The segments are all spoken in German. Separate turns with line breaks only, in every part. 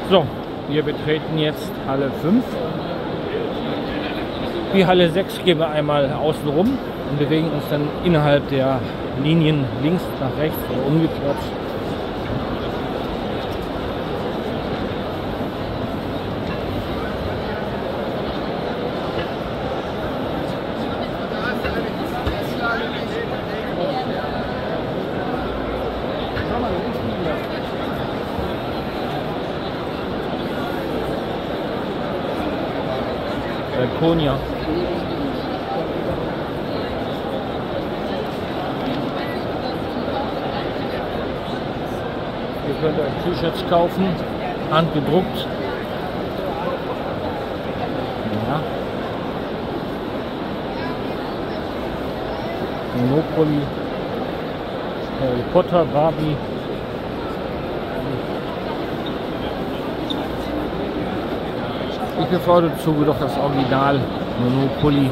So, wir betreten jetzt Halle 5. Die Halle 6 gehen wir einmal außen rum und bewegen uns dann innerhalb der Linien links nach rechts oder umgekehrt. Balkonia. Ihr könnt euch T-Shirts kaufen, handgedruckt. Ja. Monopoly, Harry Potter, Barbie. Ich bevorzuge doch das Original Monopoly.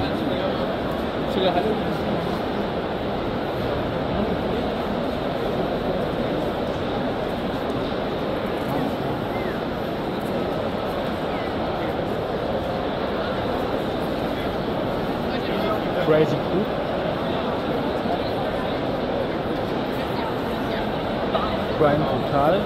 Crazy Cool. Crime Total.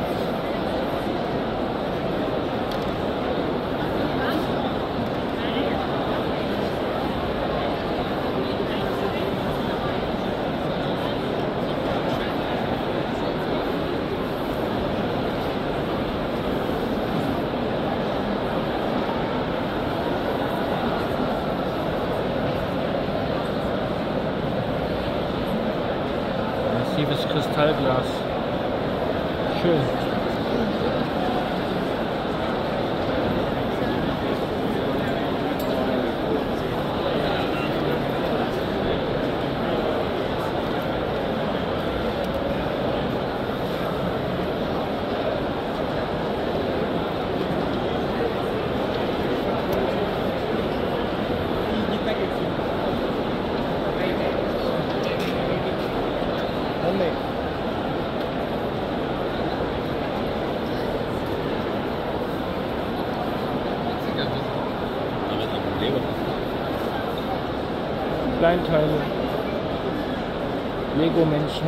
Massives Kristallglas. Schön. Kleinteile, Lego-Menschen.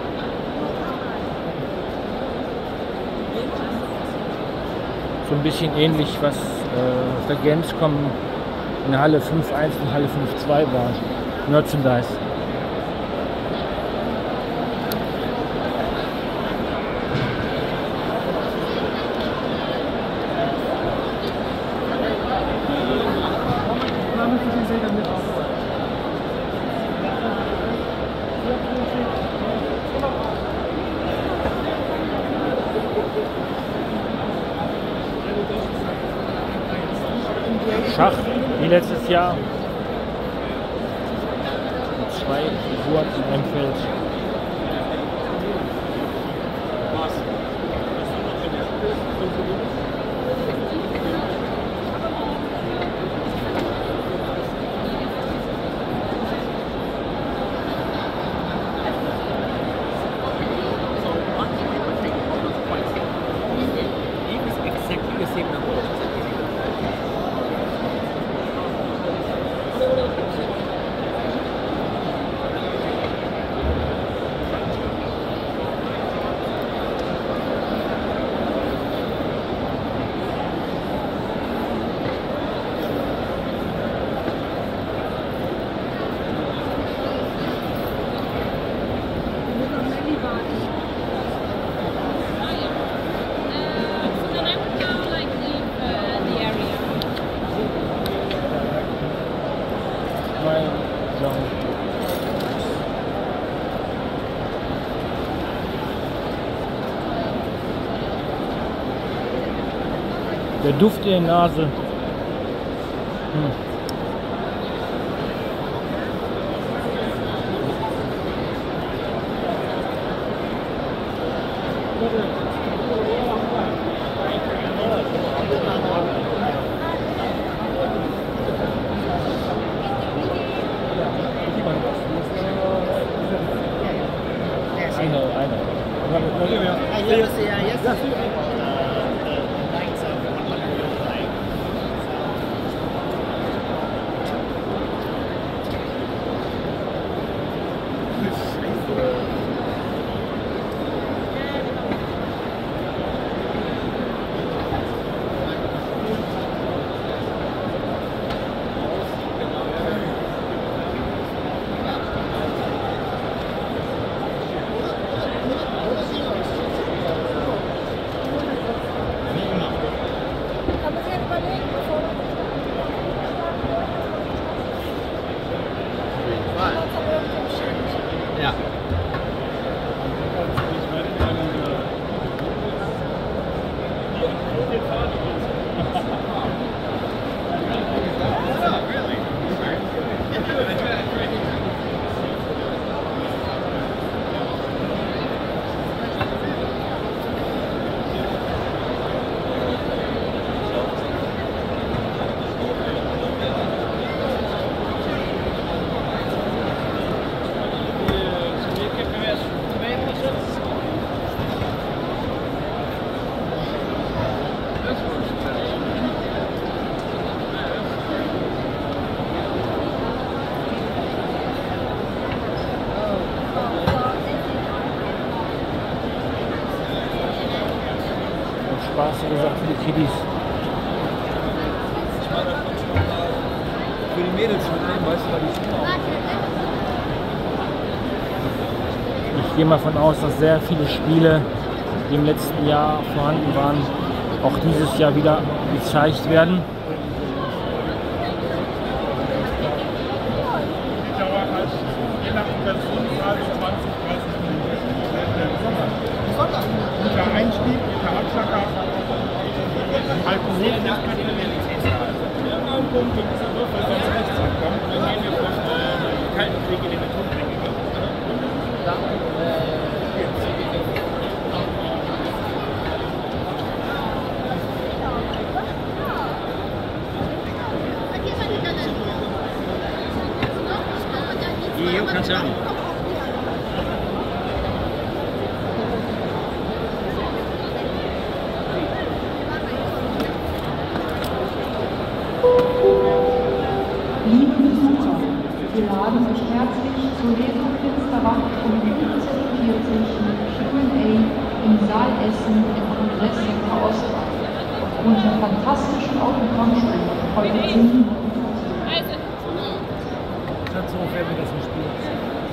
So ein bisschen ähnlich, was auf der Gamescom in der Halle 5.1 und Halle 5.2 war. Merchandise. Schach, wie letztes Jahr. Mit 2 Figuren in einem Feld. Der Duft in der Nase. Spaßige Sache für die Kiddies.
Für die Mädels mit ein, weißt du, weil die Schuhe auch.
Ich gehe mal davon aus, dass sehr viele Spiele, die im letzten Jahr vorhanden waren, auch dieses Jahr wieder gezeigt werden.
Die Dauer halt je nach Personenzahl so 20, 30 Minuten. Guter Einstieg, guter Abschlaghafen. Alkohol ist keine Realitätsgrad. Ja, ein Punkt, wir müssen Würfel, sonst rechts ankommen. Und dann gehen wir vom kalten Krieg in den Atommenge. Jo, kannst du sagen.
Liebe Besucher, wir laden euch herzlich zur Lesung Finsterwach um 15:40 Uhr mit Q&A im Saal Essen im Kongresscenter Ostbach. Aufgrund der fantastischen Autogrammstunde heute 10 Minuten.
Ganz so ungefähr wie das im Spiel ist.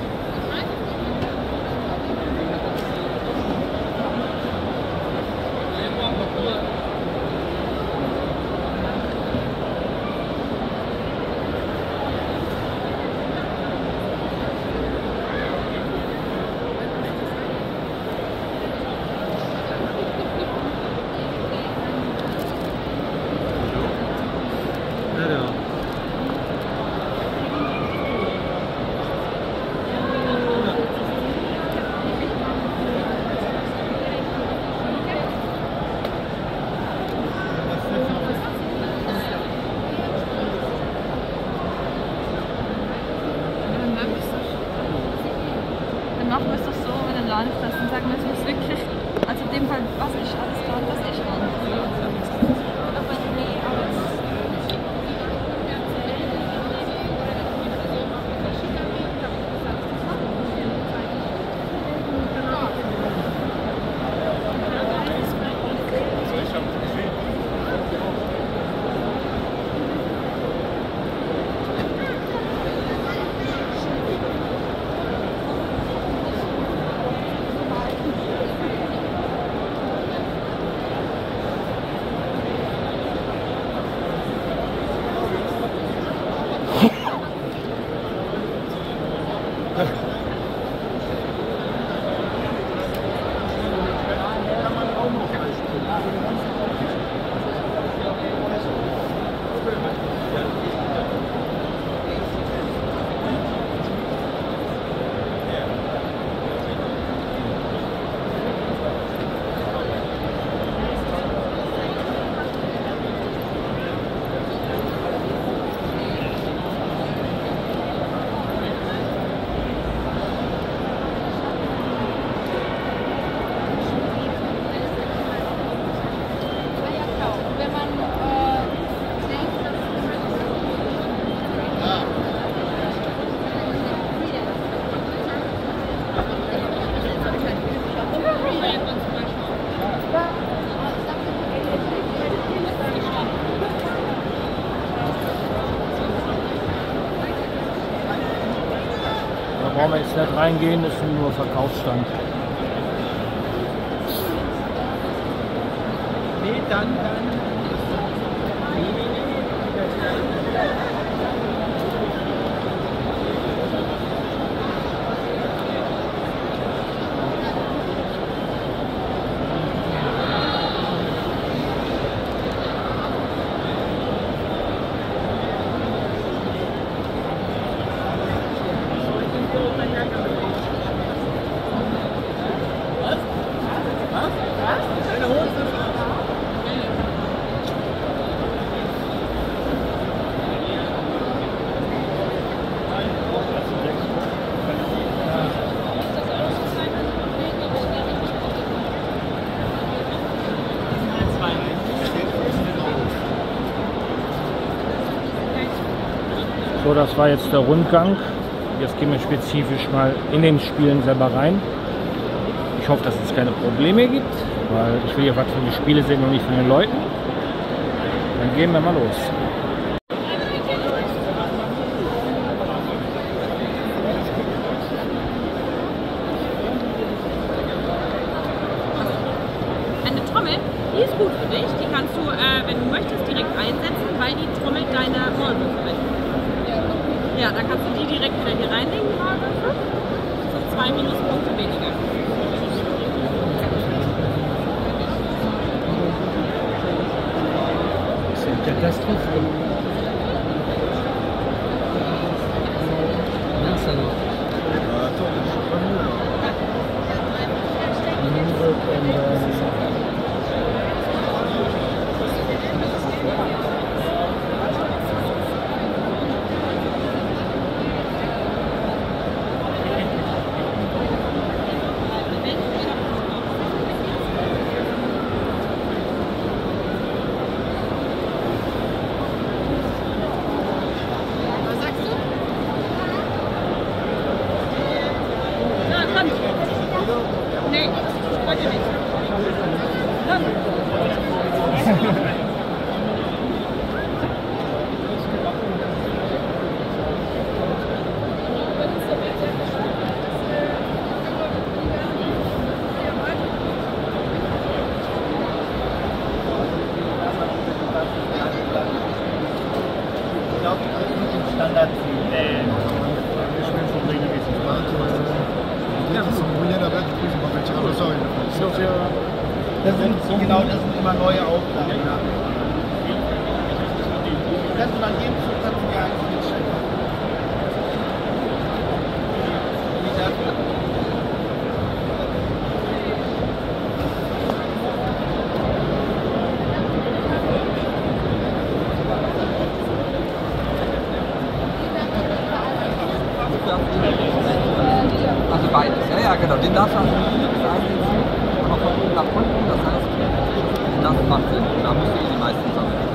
Dann machen wir es doch so, wenn dann lade ich das und sagen wir, es muss wirklich, also in dem Fall, was ich alles kann, was ich kann.
Da brauchen wir jetzt nicht reingehen, das ist nur Verkaufsstand.
Nee, dann.
So, das war jetzt der Rundgang. Jetzt gehen wir spezifisch mal in den Spielen selber rein. Ich hoffe, dass es keine Probleme gibt, weil ich will ja was von den Spielen sehen und nicht von den Leuten. Dann gehen wir mal los.
Eine Trommel, die ist gut für dich. Die kannst du, wenn du möchtest, direkt einsetzen, weil die trommelt deine Maulwürfe weg. Ja, dann kannst du die direkt wieder hier reinlegen, die Maulwürfe. Das sind 2 Minuspunkte weniger. Nee, heute nicht. Dann.
Genau, das sind immer neue Aufgaben. Ja. Kannst du dann jedem Zug kannst du dir eins mitstellen.
Also beides, ja genau, den darf man einsetzen, aber von oben nach unten, das heißt, das macht Sinn, da musst du die meisten Sachen.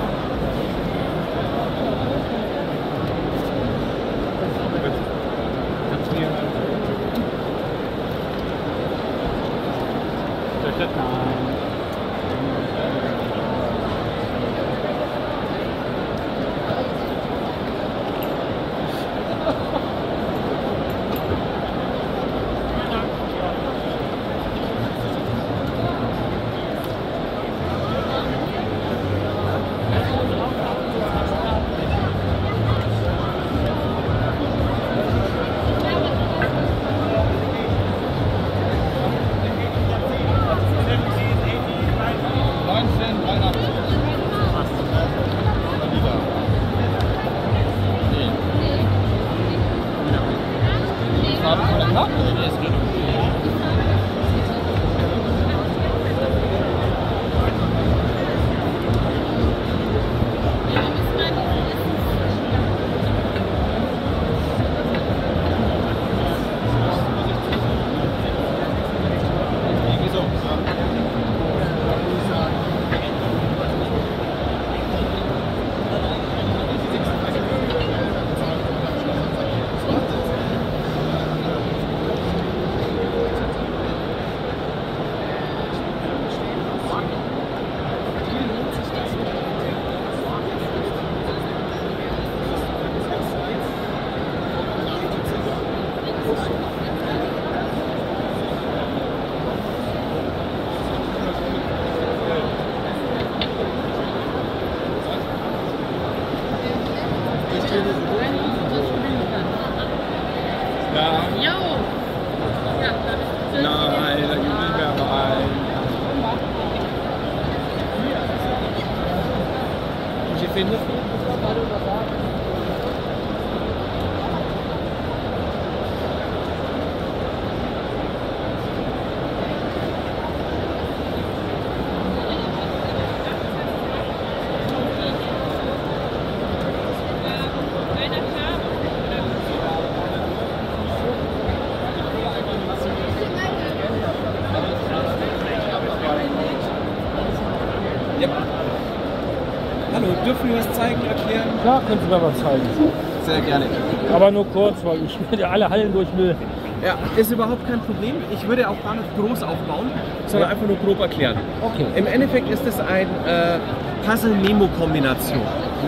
Hallo, dürfen wir was zeigen, erklären?
Klar, können Sie mir was zeigen.
sehr gerne.
Aber nur kurz, weil ich würde alle Hallen durch Müll.
Ja, ist überhaupt kein Problem. Ich würde auch gar nicht groß aufbauen, sondern einfach nur grob erklären.
Okay.
Im Endeffekt ist es ein Puzzle-Memo-Kombination.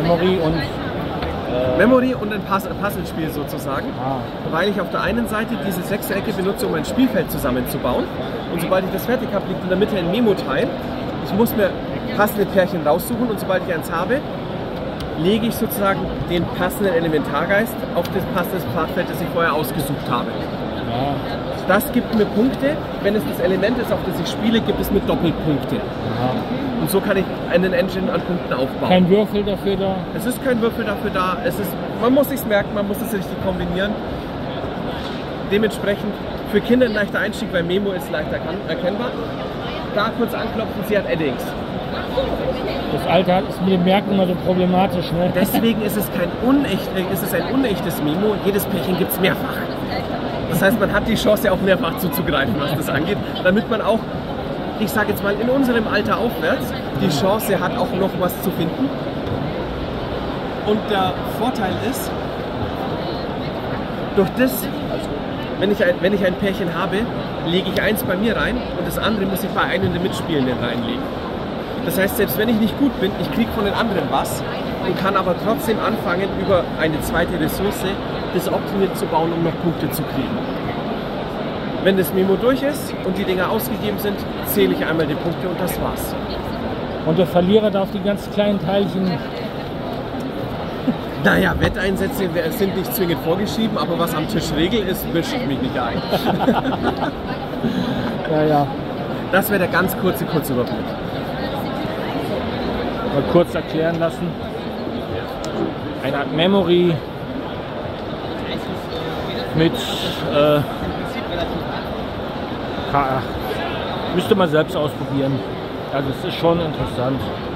Memory und ein Puzzlespiel sozusagen, weil ich auf der einen Seite diese Sechsecke benutze, um ein Spielfeld zusammenzubauen, und sobald ich das fertig habe, liegt in der Mitte ein Memo-Teil. Ich muss mir passende Pärchen raussuchen, und sobald ich eins habe, lege ich sozusagen den passenden Elementargeist auf das passende Pfadfeld, das ich vorher ausgesucht habe.
Ja.
Das gibt mir Punkte. Wenn es das Element ist, auf das ich spiele, gibt es mir Doppelpunkte.
Aha.
Und so kann ich einen Engine an Punkten aufbauen.
Kein Würfel dafür da?
Es ist kein Würfel dafür da. Man muss sich's merken, man muss es richtig kombinieren. Dementsprechend für Kinder ein leichter Einstieg, weil Memo ist leicht erkennbar. Da kurz anklopfen, sie hat Eddings.
Das Alter ist mit dem Merken immer so problematisch, ne?
Deswegen ist es ein unechtes Memo. Jedes Pärchen gibt es mehrfach. Das heißt, man hat die Chance, auch mehrfach zuzugreifen, was das angeht, damit man auch, ich sage jetzt mal, in unserem Alter aufwärts die Chance hat, auch noch was zu finden. Und der Vorteil ist, durch das, wenn ich ein Pärchen habe, lege ich eins bei mir rein und das andere muss ich bei einem der Mitspielenden reinlegen. Das heißt, selbst wenn ich nicht gut bin, ich kriege von den anderen was und kann aber trotzdem anfangen, über eine zweite Ressource das optimiert zu bauen, um noch Punkte zu kriegen. Wenn das Memo durch ist und die Dinger ausgegeben sind, zähle ich einmal die Punkte und das war's.
Und der Verlierer darf die ganz kleinen Teilchen...
Naja, Wetteinsätze sind nicht zwingend vorgeschrieben, aber was am Tisch Regel ist, mische ich mich nicht ein.
Ja.
Das wäre der ganz kurze Überblick.
Mal kurz erklären lassen. Eine Art Memory mit K8. Müsste man selbst ausprobieren. Also es ist schon interessant.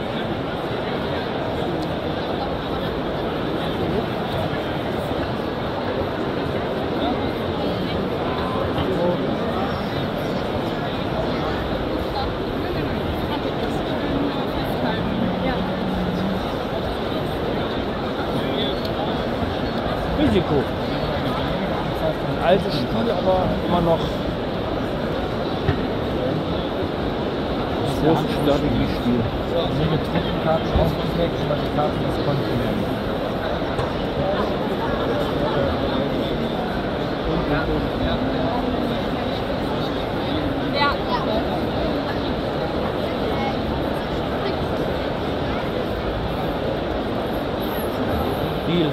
Risiko. Das heißt, ein altes Spiel, aber immer noch das große Strategiespiel.
Mit Truppenkarten ausgewählt, aber die Karten des Kontinents.
Deal.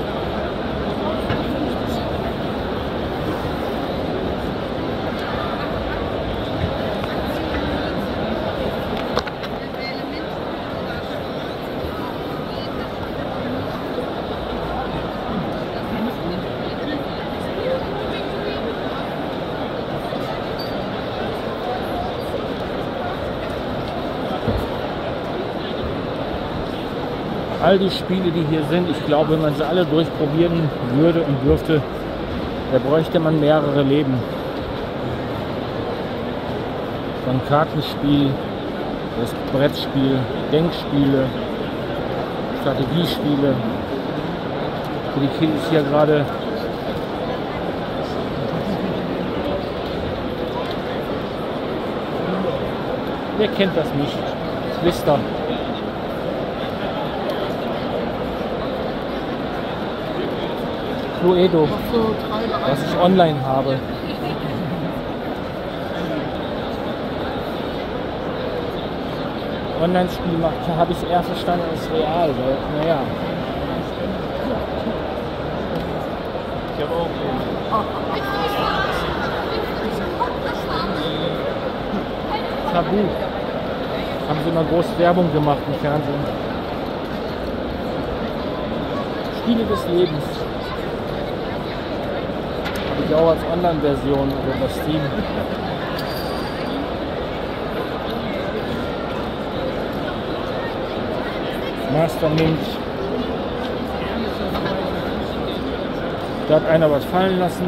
All die Spiele, die hier sind, ich glaube, wenn man sie alle durchprobieren würde und dürfte, da bräuchte man mehrere Leben. Von Kartenspiel, das Brettspiel, Denkspiele, Strategiespiele. Für die Kiddies hier gerade wer kennt das nicht? Twister. Cluedo, was ich online habe. Online-Spiel habe ich eher verstanden als real, weil, naja. Ich habe auch Tabu. Haben sie immer groß Werbung gemacht im Fernsehen. Spiele des Lebens. Habe ich auch als Online-Version über Steam. Mastermind. Da hat einer was fallen lassen.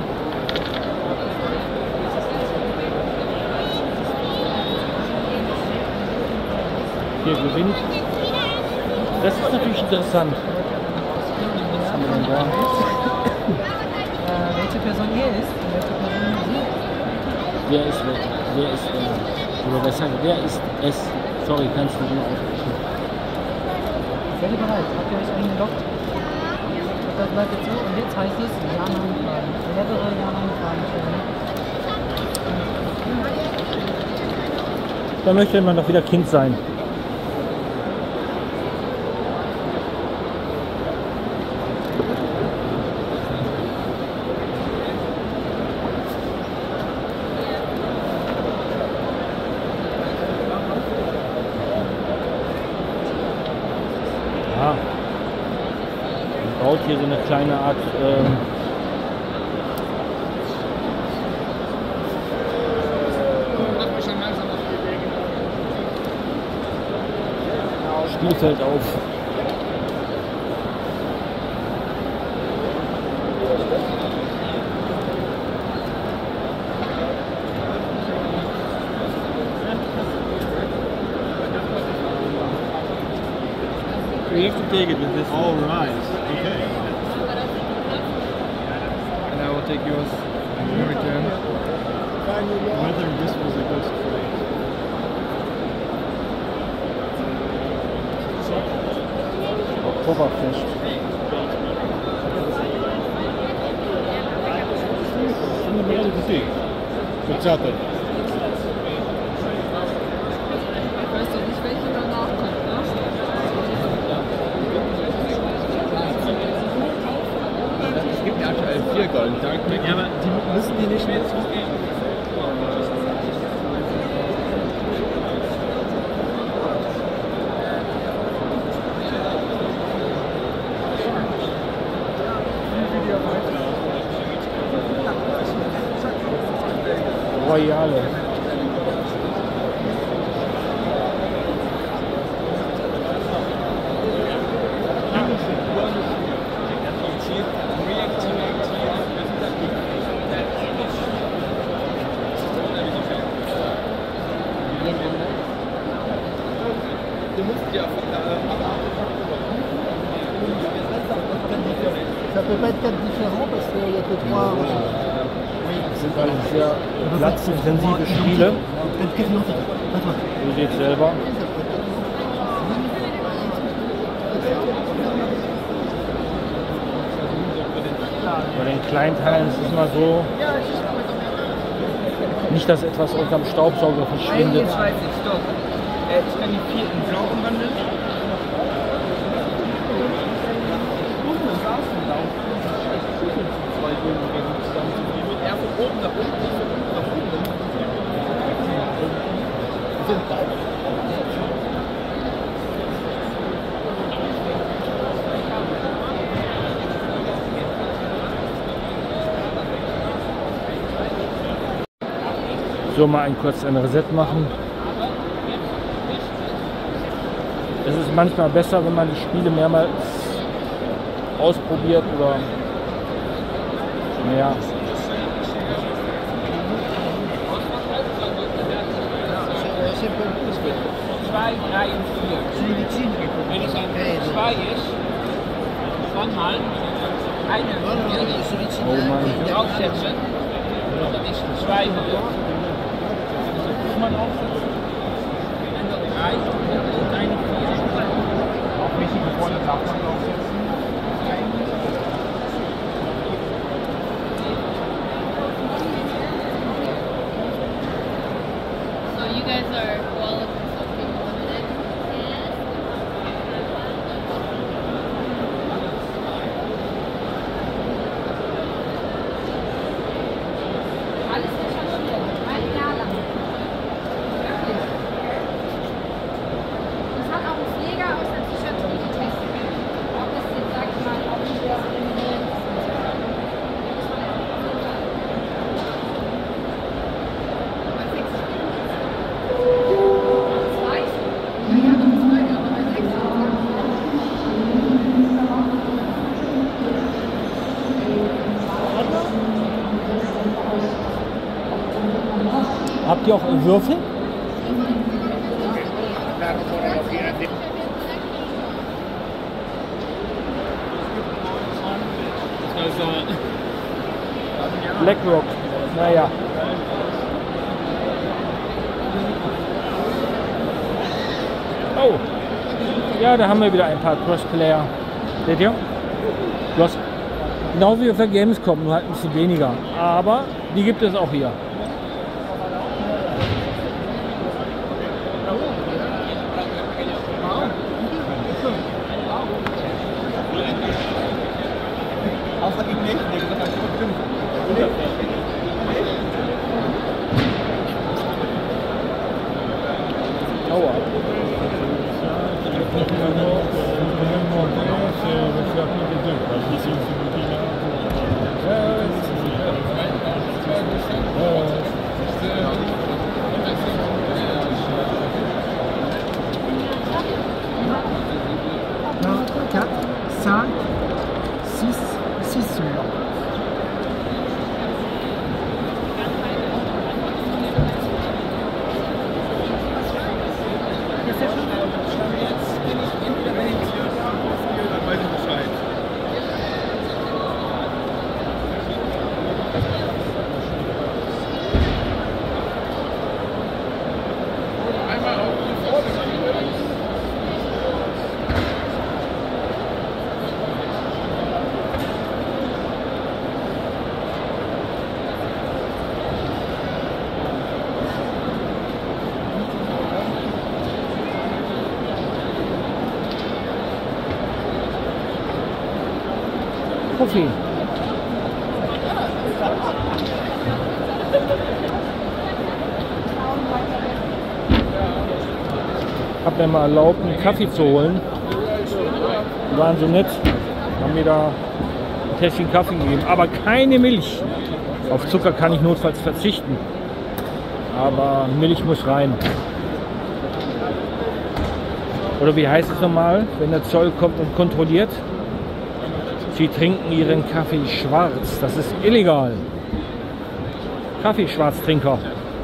Hier gewinnt. Das ist natürlich interessant. Was haben wir denn da?
Person er ist, welche Person sie ist.
Wer ist wer? Wer ist wer? Oder weshalb? Wer ist es? Sorry, kannst du nicht mehr aussprechen.
Seid ihr bereit? Habt ihr euch eingeloggt? Das bleibt jetzt so und jetzt heißt es Ja-Nein-Fragen. Mehrere Ja-Nein-Fragen stellen.
Da möchte man doch wieder Kind sein. Ja. Man baut hier so eine kleine Art Spielfeld auf.
You have to take it with this.
All right. Okay.
And I will take yours in return.
Whether this was a good trade.
Oktoberfest.
Soziatel.
Ich weiß doch nicht, welche danach kommt, ne?
Es gibt ja aktuell 4 Golden. Ja, aber die müssen die nicht mehr zugeben.
Royale.
Ça peut pas être 4 différents parce qu'il y a que 3.
Das sind alles sehr platzintensive Spiele. Du siehst selber. Bei den kleinen Teilen ist es immer so, nicht, dass etwas unterm Staubsauger verschwindet.
Jetzt weiß ich, stopp. Ich kann die 4 in blau umwandeln.
Er von oben nach unten, nach unten.
So, mal kurz ein Reset machen. Es ist manchmal besser, wenn man die Spiele mehrmals ausprobiert oder ja.
2, 3 und 4. Wenn es ein 2 ist, dann mal eine
Oh Mann.
draufsetzen. Das ist 2 Uhr. Muss man aufsetzen. Und dann 3 und eine 4.
Auf welche Rolle darf man draufsetzen?
So you guys are well something limited. Alles recherchiert. Ein Jahr lang. Wirklich. Das hat auch ein Pfleger aus der Psychiatrie getestet. Ob das jetzt, sag ich mal, auch nicht das kriminell ist.
Habt ihr auch Würfel? BlackRock. Naja. Oh. Ja, da haben wir wieder ein paar Crossplayer. Seht ihr? Genau wie für Gamescom, nur halt ein bisschen weniger. Aber die gibt es auch hier. Kaffee. Ich habe mir mal erlaubt, einen Kaffee zu holen. Die waren so nett, haben mir da ein Tässchen Kaffee gegeben, aber keine Milch. Auf Zucker kann ich notfalls verzichten, aber Milch muss rein. Oder wie heißt es nochmal, wenn der Zoll kommt und kontrolliert? Sie trinken ihren Kaffee schwarz. Das ist illegal. Kaffeeschwarztrinker.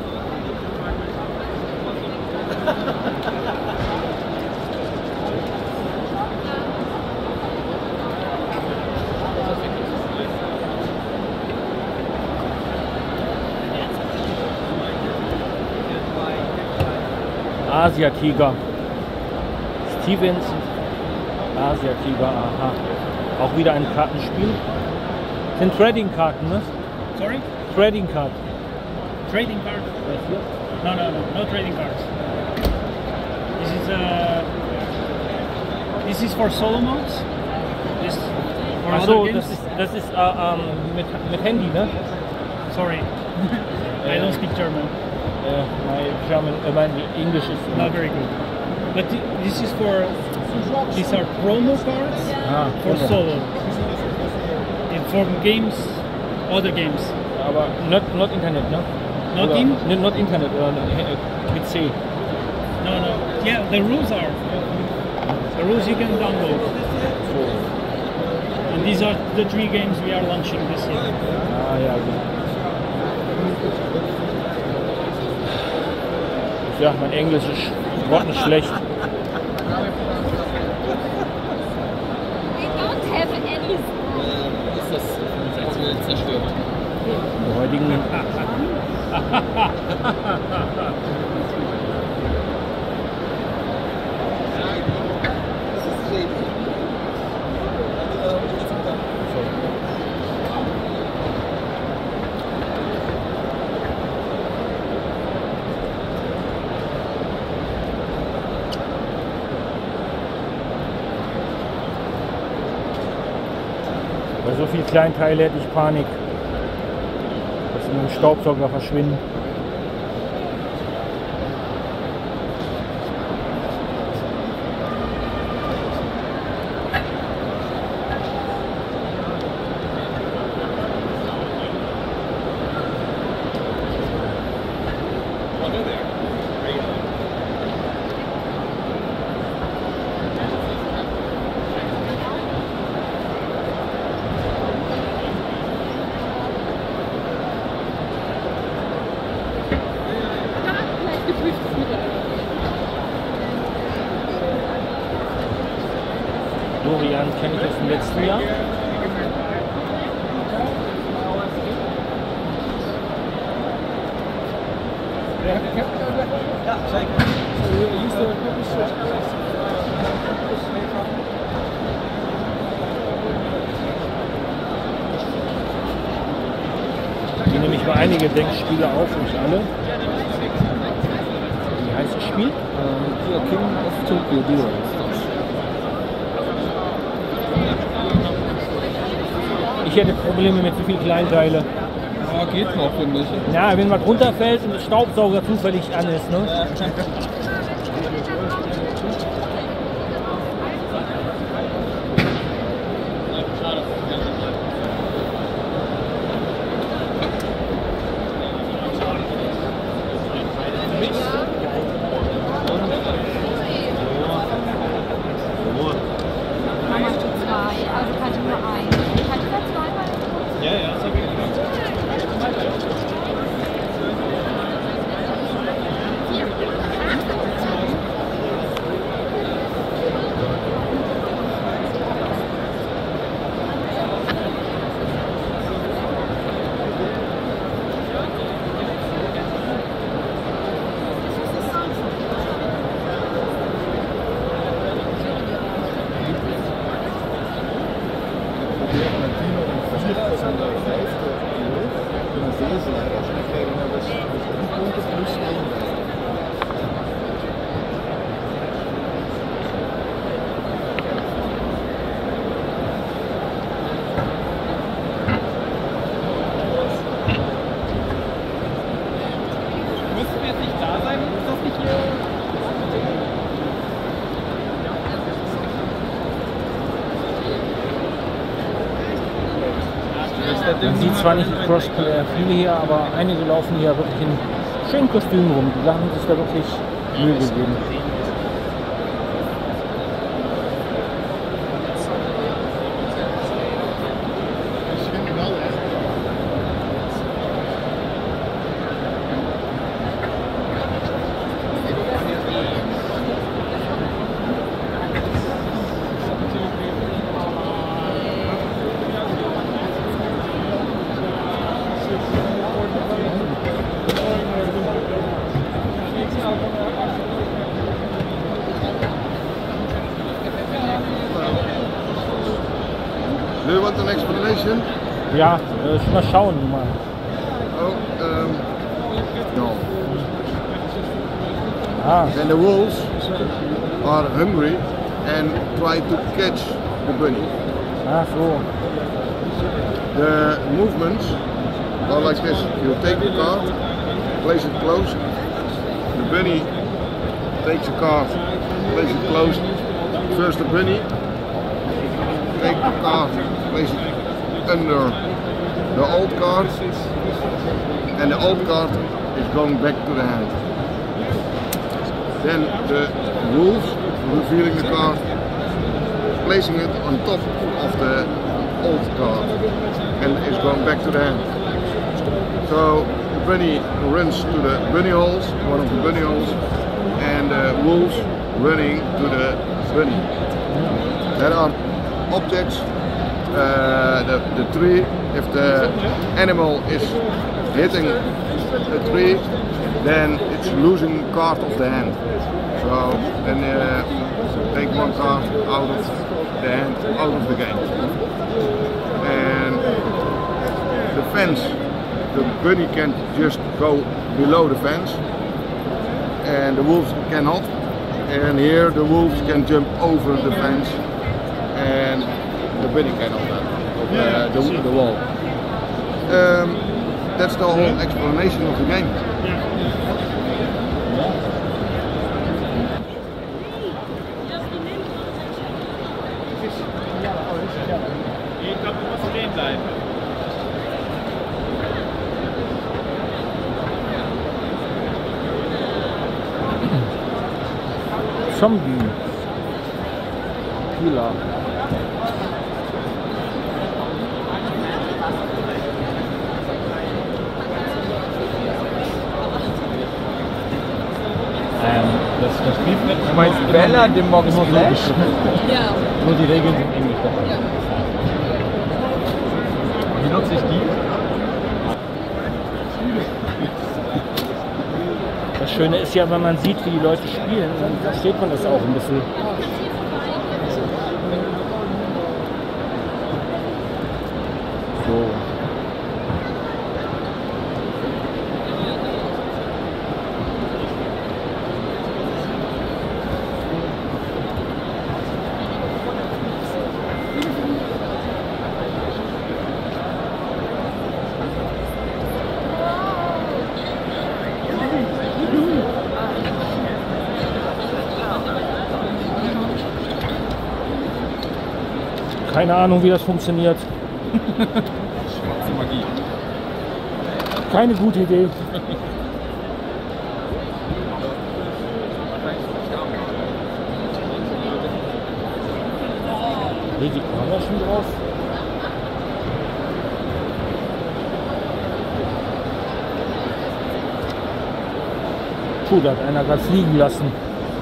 Asiatiger. Stevens. Asiatiger, aha. Auch wieder ein Kartenspiel. Sind Trading-Karten, ne?
Sorry?
Trading-Card.
Trading card? No trading cards. This is for solo modes. This for
Achso,
other games.
das ist mit Handy, ne?
Sorry, I don't speak German.
My English is
Not very good. But this is for. These are promo cards for
promo.
solo. And for games, other games.
Aber not Internet, ne?
Not
Oder,
in?
Ne, not Internet, oder mit C.
No. Yeah, the rules are. The rules you can download. And these are the 3 games we are launching this year.
Ah ja, gut. Ja, mein Englisch ist grottenschlecht.
Ist das Transaktion zerstört?
Die heutigen Bei so viel Kleinteile hätte ich Panik, dass sie mit dem Staubsauger verschwinden. Dorian kenne ich aus dem letzten Jahr. für einige Denkspiele auf, nicht alle. Wie heißt das Spiel?
Hier, King of Tokyo Duel ist das.
Ich hätte Probleme mit zu viel Kleinteile.
Ja, geht noch, finde ich.
Ja, wenn was runterfällt und der Staubsauger zufällig an ist, ne?
Mama hast du 2, also kann ich nur 1. Kann ich nur 2 mal?
Ja, ja, das habe ich gemacht. Müssten wir jetzt nicht da sein? Ist das nicht hier?
Man sieht zwar nicht die Crossplayer viele hier, aber einige laufen hier wirklich in schönen Kostümen rum. Die haben sich da wirklich Mühe gegeben.
Do you want an explanation?
Ja, mal schauen mal.
Oh, no.
Ah,
Then the wolves are hungry and try to catch the bunny.
ach so.
The movements are like this. You take the card, place it close. The bunny takes the card, place it close. First the bunny, take the card, place it under the old card, and the old card is going back to the hand. Then the wolves revealing the card, placing it on top of the old card, and is going back to the hand. So the bunny runs to the bunny holes, one of the bunny holes, and the wolves running to the bunny. There are objects, the tree. If the animal is hitting the tree, then it's losing card of the hand. So then take one card out of the hand, out of the game. And the fence, the bunny can just go below the fence, and the wolves cannot. And here the wolves can jump over the fence, and the bunny cannot the wall. That's the whole explanation of the game.
Ich glaube, du musst stehen bleiben.
Zombie. Killer.
Das Spielbrett.
Du meinst Bella, dem Mox Flash?
Ja.
Nur die Regeln sind englisch dabei.
Wie nutze ich die?
Das Schöne ist ja, wenn man sieht, wie die Leute spielen, dann versteht man das auch ein bisschen. So. Keine Ahnung, wie das funktioniert.
Schwarze Magie.
Keine gute Idee. Richtig, haben wir schon drauf. Puh, da hat einer gerade fliegen lassen.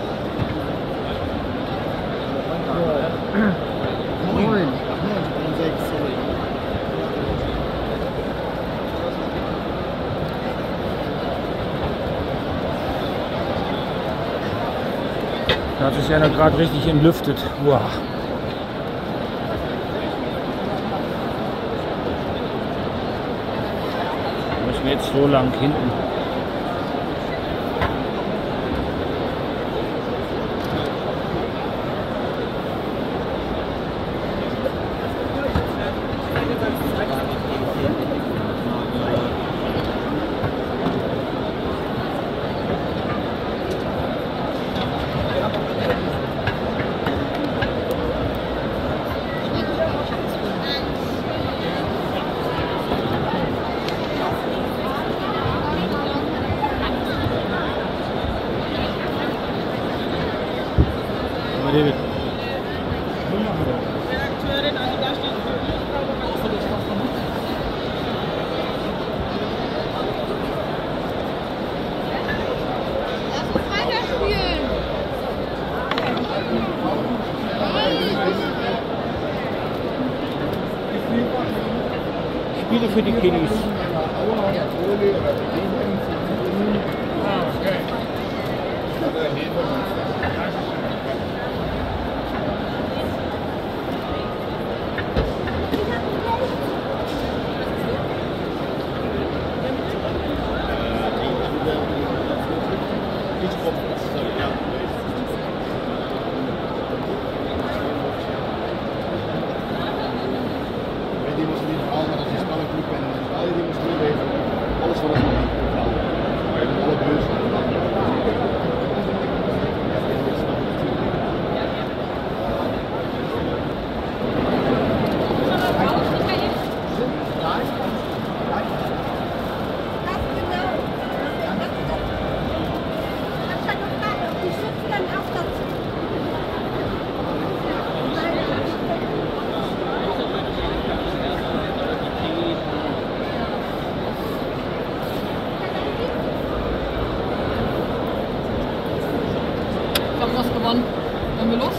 9.
Da hat sich einer gerade richtig entlüftet. Wow. Müssen wir jetzt so lang hinten. David.
Redakteurin, also da steht
Spiele für die Kiddies.
Die moesten niet verhalen, maar dat is wel een goed ben. Die moesten niet weten. Alles wat ik nog niet kon halen. Maar je moet alle beurs en dat.
Ich hab was gewonnen. Wollen wir los?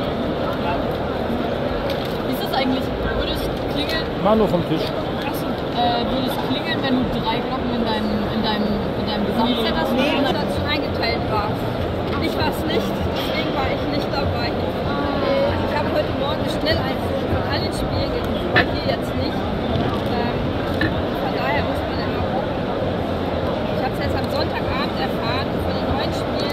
Wie ist das eigentlich? Würde es klingeln?
Mal nur vom Tisch.
Achso. Würde es klingeln, wenn du 3 Glocken in deinem Gesamtset hast?
Nee, dazu eingeteilt war. Ich war es nicht, deswegen war ich nicht dabei. Ich habe heute Morgen eine Schnelleinführung von allen Spielen gegeben, aber hier jetzt nicht. Von daher muss man immer gucken. Ich habe es jetzt am Sonntagabend erfahren von den neuen Spielen.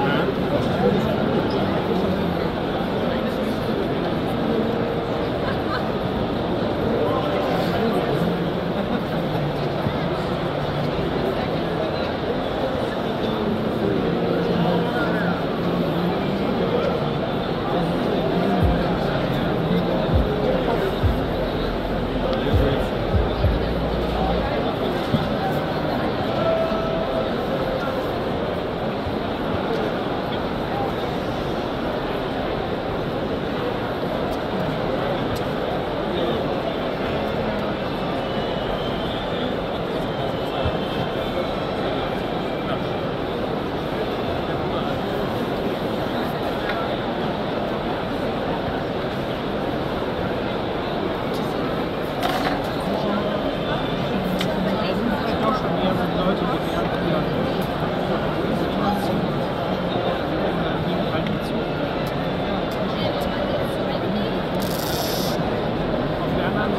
1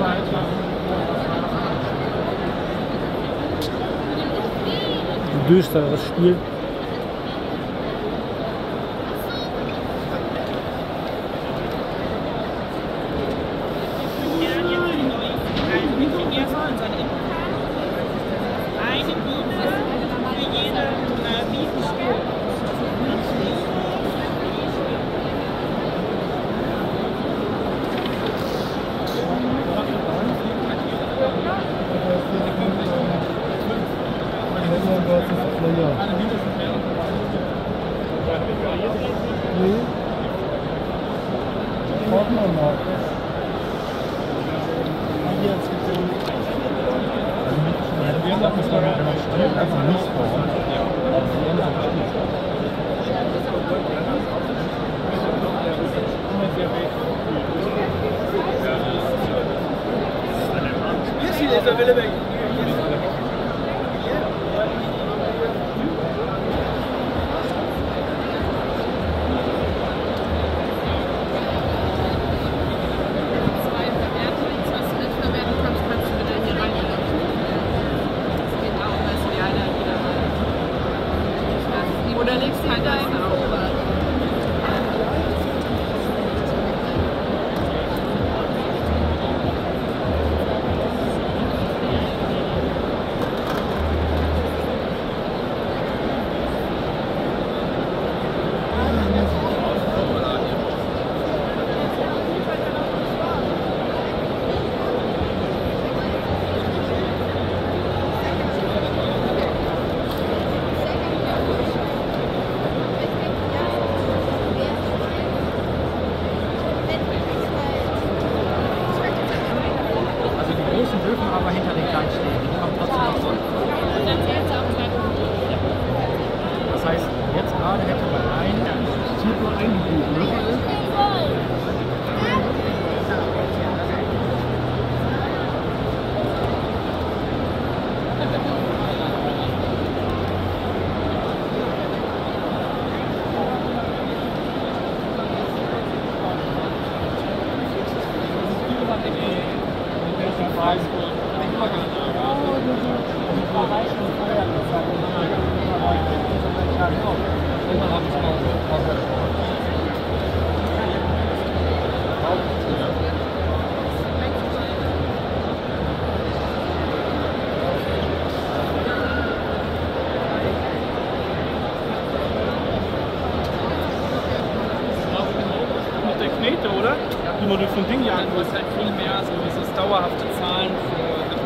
Ein düsteres Spiel.
Oder legst halt einen auf.
Oder? Nur du vom Ding jagen musst halt viel mehr so dieses dauerhafte Zahlen für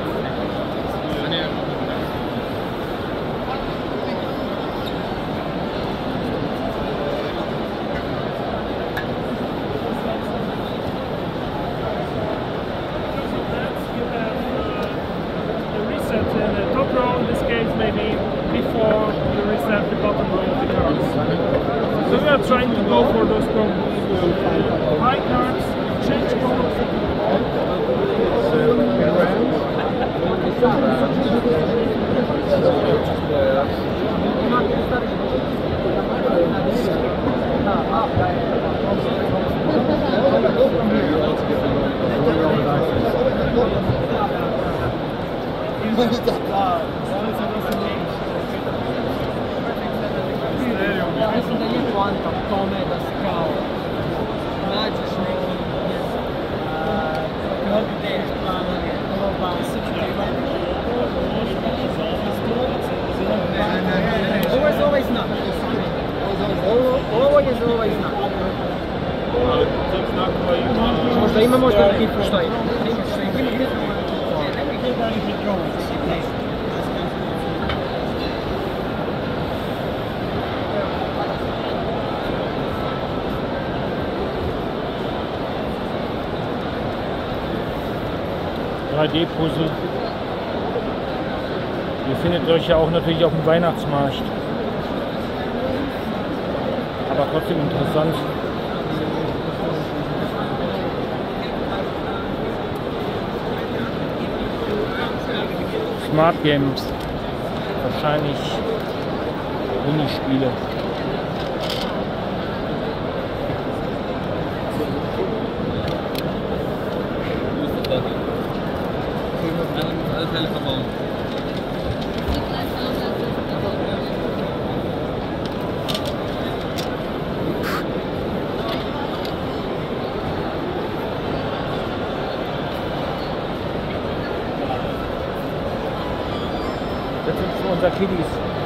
So we are trying to go for those problems. High cards, change cards.
Ja mislim da je poanta u tome da se kao nađeš neki odide planovi, ovo je za ovaj znak. Ovo je za ovaj znak. Možda ima, možda ne, šta ima?
Puzzle. Ihr findet euch ja auch natürlich auf dem Weihnachtsmarkt. Aber trotzdem interessant. Smart Games. Wahrscheinlich Minispiele.
alle Fälle verbauen.
Das sind für unser Kiddies.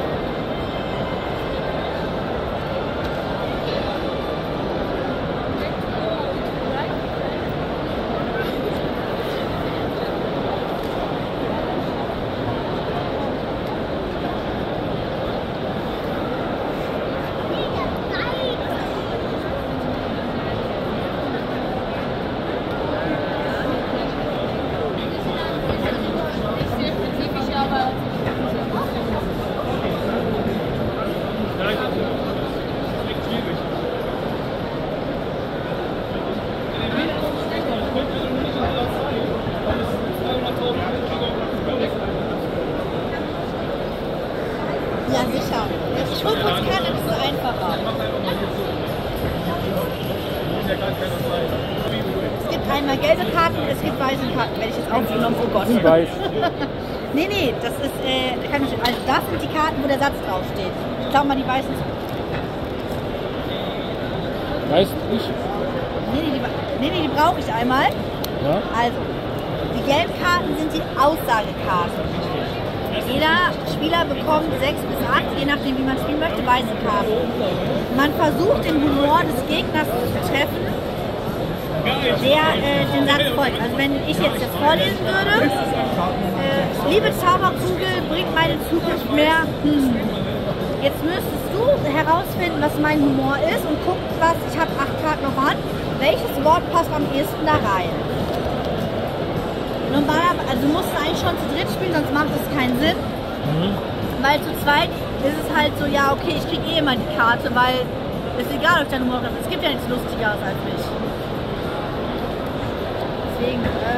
Ja, sicher. Ich hole kurz Karten, das ist so einfacher. Es gibt einmal gelbe Karten, es gibt weiße Karten, werde ich jetzt aufgenommen, oh Gott.
Weiß.
Nee, das ist, also das sind die Karten, wo der Satz draufsteht. Ich glaube mal die weißen.
Weiß ich?
Nee, die brauche ich einmal.
Ja.
Also, die gelben Karten sind die Aussagekarten. Jeder Spieler bekommt 6 bis 8, je nachdem wie man spielen möchte, weiße Karten. Man versucht den Humor des Gegners zu treffen, der den Satz folgt. Also wenn ich jetzt vorlesen würde, liebe Zauberkugel, bringt meine Zukunft mehr. Jetzt müsstest du herausfinden, was mein Humor ist und gucken, ich habe 8 Karten auf der Hand, welches Wort passt am ehesten da rein. Normalerweise, also du musst eigentlich schon zu dritt spielen, sonst macht es keinen Sinn. Weil zu zweit ist es halt so, ja okay, ich kriege eh immer die Karte, weil es ist egal, ob ich deinen Humor habe. Es gibt ja nichts Lustigeres als mich. Deswegen,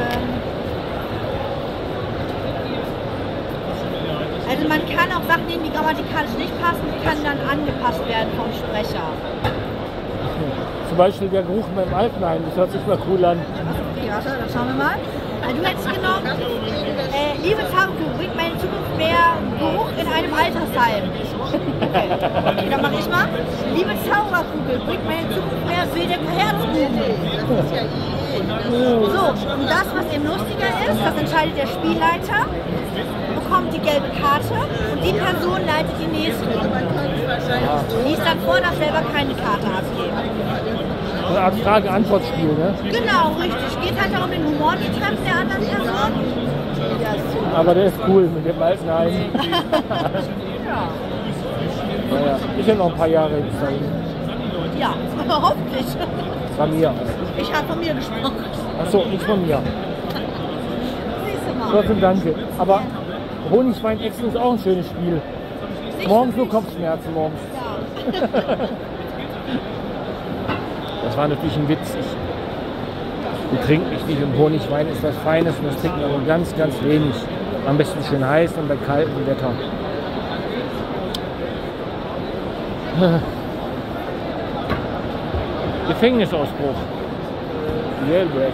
also man kann auch Sachen nehmen, die grammatikalisch nicht passen, die können dann angepasst werden vom Sprecher.
Zum Beispiel der Geruch beim Altenheim, das hört sich mal cool an.
Okay, warte, dann schauen wir mal. Du hättest genommen, liebe Zauberkugel, bringt meine Zukunft mehr Geruch in einem Altersheim. Okay, dann mache ich mal. Liebe Zauberkugel, bringt meine Zukunft mehr wilde Herzbuben. So, und das, was eben lustiger ist, das entscheidet der Spielleiter, bekommt die gelbe Karte und die Person leitet die nächste. Liest dann vor, dass selber keine Karte abgeben.
Eine Art Frage-Antwort-Spiel, ne?
Genau, richtig. Geht halt darum, den Humor zu treffen der anderen Person.
Aber der ist cool mit dem Altenheim.
Ja.
Naja, ich habe noch ein paar Jahre bis dahin.
Ja, hoffentlich.
Von mir.
Ich habe von mir gesprochen.
Achso, nicht von mir.
Siehst du mal.
Trotzdem danke. Aber Honigwein-Echsen ist auch ein schönes Spiel. Morgens nur Kopfschmerzen morgens.
Ja.
Das war natürlich ein Witz. Ich trinke mich nicht und Honigwein ist was Feines und das trinkt man nur ganz, ganz wenig. Am besten schön heiß und bei kaltem Wetter. Gefängnisausbruch. Jailbreak.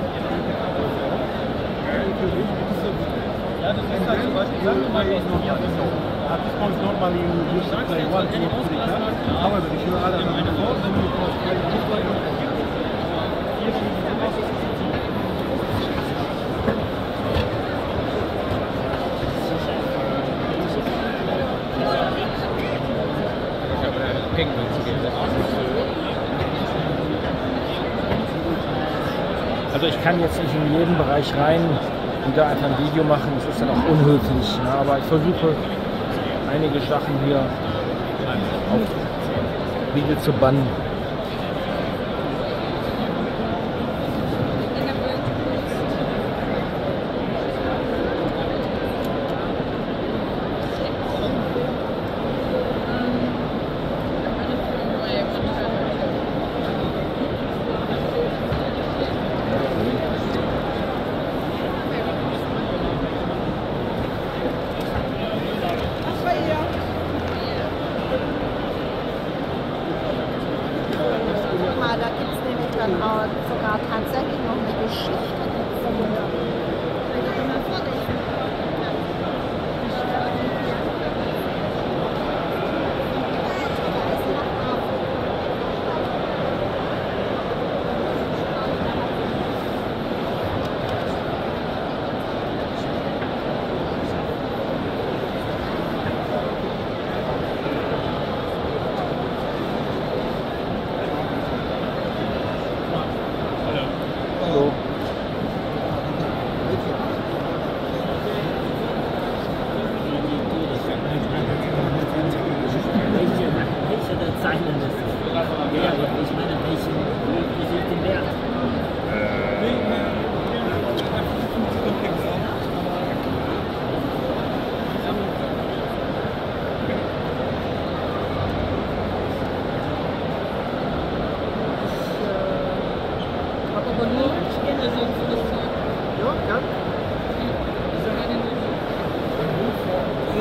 At this point, normally you used to play 1, 2, 3 cards. However, if you add another 4, then you can play just like
Also ich kann jetzt nicht in jeden Bereich rein und da einfach ein Video machen, das ist dann auch unhöflich. Ne? Aber ich versuche einige Sachen hier auf Video zu bannen.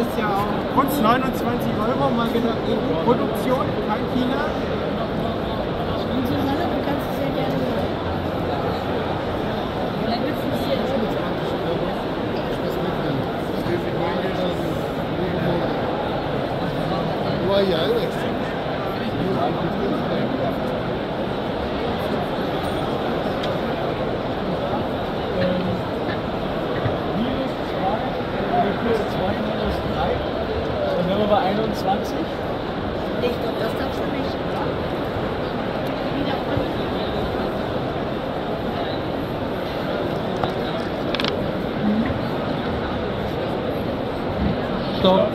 ist ja auch trotz 29 € mal wieder Produktion, kein China.
Und Susanne, du kannst es sehr gerne hören. Vielleicht willst du es hier auch mit
Dann wären wir bei 21.
Ich glaube, das darfst du nicht.
Stopp.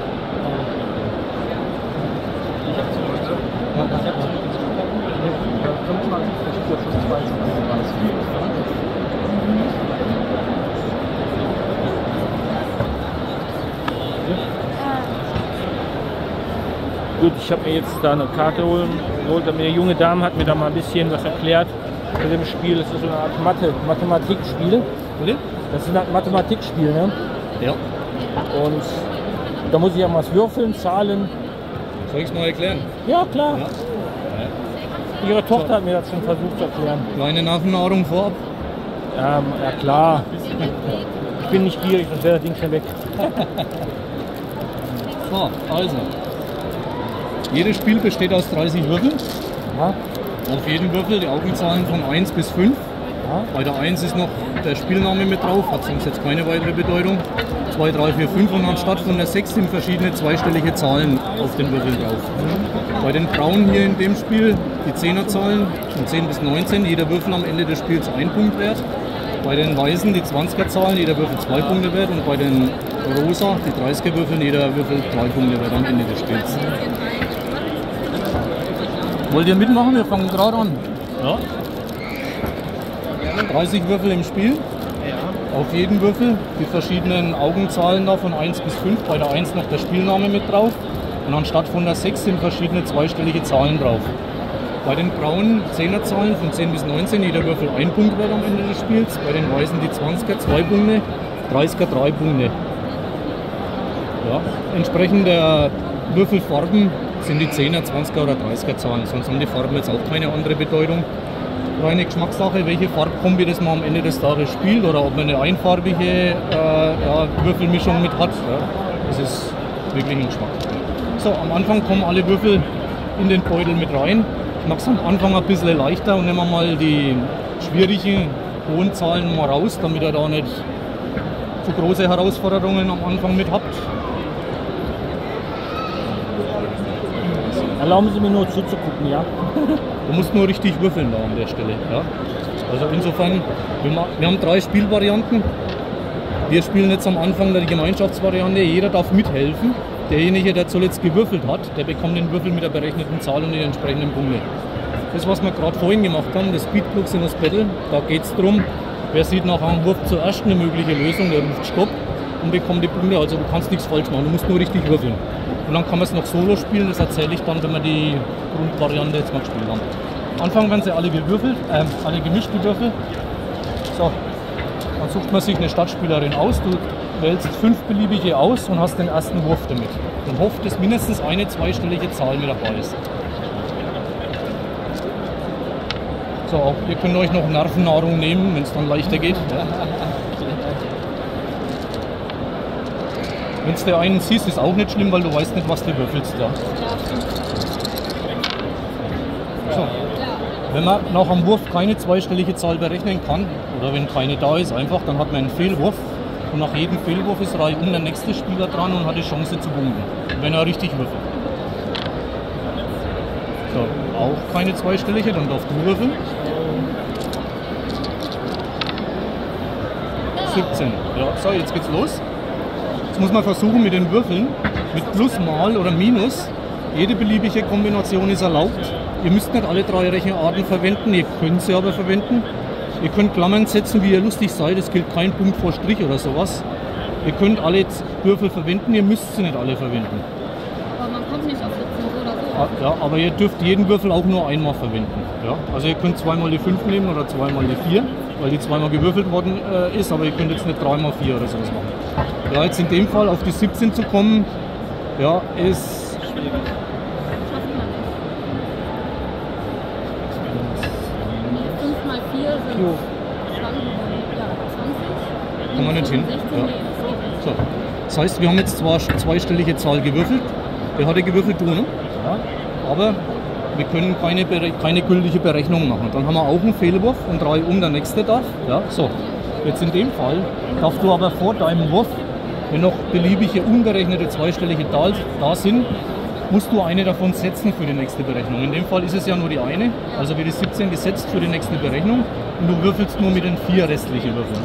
Gut, ich habe mir jetzt da eine Karte geholt. Eine junge Dame hat mir da mal ein bisschen was erklärt zu dem Spiel. Das ist so eine Art Mathematikspiel. Das ist eine Art Mathematikspiel, ne?
Ja.
Und da muss ich ja was würfeln, zahlen.
Soll ich es mal erklären?
Ja, klar.
Ja.
Ihre Tochter hat mir das schon versucht zu erklären.
Kleine Nachnahrung vorab.
Ja, klar. Ich bin nicht gierig, sonst wäre das Ding schon weg.
So, also. Jedes Spiel besteht aus 30 Würfeln.
Ja.
Auf jedem Würfel die Augenzahlen von 1 bis 5.
Ja.
Bei der 1 ist noch der Spielname mit drauf, hat sonst jetzt keine weitere Bedeutung. 2, 3, 4, 5 und anstatt von der 6 sind verschiedene zweistellige Zahlen auf den Würfeln drauf. Bei den Braunen hier in dem Spiel die 10er-Zahlen von 10 bis 19, jeder Würfel am Ende des Spiels 1 Punkt wert. Bei den Weißen die 20er-Zahlen, jeder Würfel 2 Punkte wert und bei den Rosa, die 30er-Würfeln, jeder Würfel 3 Punkte wert am Ende des Spiels. Wollt ihr mitmachen? Wir fangen gerade an. Ja. 30 Würfel im Spiel. Ja. Auf jeden Würfel die verschiedenen Augenzahlen da von 1 bis 5. Bei der 1 noch der Spielname mit drauf. Und anstatt von der 6 sind verschiedene zweistellige Zahlen drauf. Bei den braunen 10er-Zahlen von 10 bis 19 jeder Würfel 1 Punkt wert am Ende des Spiels. Bei den weißen die 20er 2 Punkte, 30er 3 Punkte. Ja. Entsprechend der Würfelfarben sind die 10er, 20er oder 30er Zahlen. Sonst haben die Farben jetzt auch keine andere Bedeutung. Reine Geschmackssache, welche Farbkombi das man am Ende des Tages spielt oder ob man eine einfarbige Würfelmischung mit hat. Ja. Das ist wirklich ein Geschmack. So, am Anfang kommen alle Würfel in den Beutel mit rein. Ich mache es am Anfang ein bisschen leichter und nehmen wir mal die schwierigen, hohen Zahlen mal raus, damit ihr da nicht zu große Herausforderungen am Anfang mit habt.
Erlauben Sie mir nur zuzugucken, ja?
Du musst nur richtig würfeln da an der Stelle. Ja? Also insofern, wir haben 3 Spielvarianten. Wir spielen jetzt am Anfang die Gemeinschaftsvariante. Jeder darf mithelfen. Derjenige, der zuletzt gewürfelt hat, der bekommt den Würfel mit der berechneten Zahl und die entsprechenden Punkte. Das, was wir gerade vorhin gemacht haben, das Speedblocks in das Battle, da geht es darum, wer sieht nach einem Wurf zuerst eine mögliche Lösung, der ruft Stopp und bekommt die Punkte. Also du kannst nichts falsch machen, du musst nur richtig würfeln. Und dann kann man es noch solo spielen, das erzähle ich dann, wenn wir die Grundvariante jetzt mal gespielt haben. Am Anfang werden sie alle gewürfelt, alle gemischt die Würfel. So, dann sucht man sich eine Stadtspielerin aus, du wählst 5 beliebige aus und hast den ersten Wurf damit. Und hofft, dass mindestens eine zweistellige Zahl mit dabei ist. So, auch ihr könnt euch noch Nervennahrung nehmen, wenn es dann leichter geht. Ja. Wenn es der einen siehst, ist auch nicht schlimm, weil du weißt nicht, was du würfelst. Ja. So. Wenn man nach einem Wurf keine zweistellige Zahl berechnen kann, oder wenn keine da ist, einfach, dann hat man einen Fehlwurf. Und nach jedem Fehlwurf ist reihum der nächste Spieler dran und hat die Chance zu punkten, wenn er richtig würfelt. So, auch keine zweistellige, dann darfst du würfeln. 17. Ja, so, jetzt geht's los. Jetzt muss man versuchen mit den Würfeln, mit Plus, Mal oder Minus, jede beliebige Kombination ist erlaubt. Ihr müsst nicht alle 3 Rechenarten verwenden, ihr könnt sie aber verwenden. Ihr könnt Klammern setzen, wie ihr lustig seid, es gilt kein Punkt vor Strich oder sowas. Ihr könnt alle Würfel verwenden, ihr müsst sie nicht alle verwenden.
Aber man kommt nicht auf 17 oder so.
Ja, aber ihr dürft jeden Würfel auch nur einmal verwenden. Ja? Also ihr könnt zweimal die 5 nehmen oder zweimal die 4, weil die zweimal gewürfelt worden ist, aber ihr könnt jetzt nicht 3 mal 4 oder sowas machen. Ja, jetzt in dem Fall auf die 17 zu kommen, ja, ist
Schafft man nicht. 5 mal 4 sind 20.
Kann man nicht hin.
16,
Ja.
nee, das geht nicht.
So. Das heißt, wir haben jetzt zwar zweistellige Zahl gewürfelt, der hatte gewürfelt, du, ne?
Ja.
Aber wir können keine gültige Berechnung machen. Dann haben wir auch einen Fehlwurf und 3 der nächste darf. Ja, so. Jetzt in dem Fall darfst du aber vor deinem Wurf, wenn noch beliebige unberechnete zweistellige Zahlen da sind, musst du eine davon setzen für die nächste Berechnung. In dem Fall ist es ja nur die eine, also wird die 17 gesetzt für die nächste Berechnung und du würfelst nur mit den 4 restlichen Würfeln.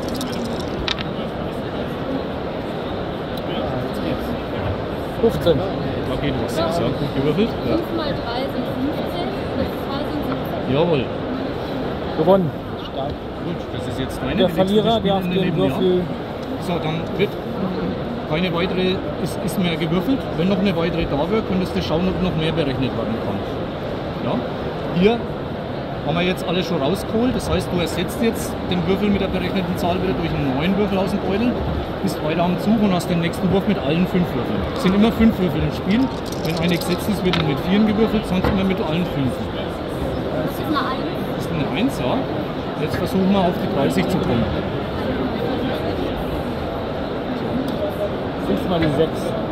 15.
Okay, du hast jetzt ja gut gewürfelt.
5 mal 3 sind 15, das 2 sind 17.
Jawohl.
Gewonnen.
Stark. Gut, das ist jetzt deine.
Der
Die nächsten
Verlierer
Spiele
darf
in
den
dem
Würfel.
Jahr. So, dann wird keine weitere ist mehr gewürfelt. Wenn noch eine weitere da wäre, könntest du schauen, ob noch mehr berechnet werden kann. Ja? Hier haben wir jetzt alles schon rausgeholt. Das heißt, du ersetzt jetzt den Würfel mit der berechneten Zahl wieder durch einen neuen Würfel aus dem Beutel, bist weiter am Zug und hast den nächsten Wurf mit allen 5 Würfeln. Es sind immer 5 Würfel im Spiel. Wenn eine gesetzt ist, wird mit 4 gewürfelt, sonst immer mit allen 5.
Das ist eine 1.
Das ist eine 1, ja. Jetzt versuchen wir auf die 30 zu kommen.
5 mal die 6.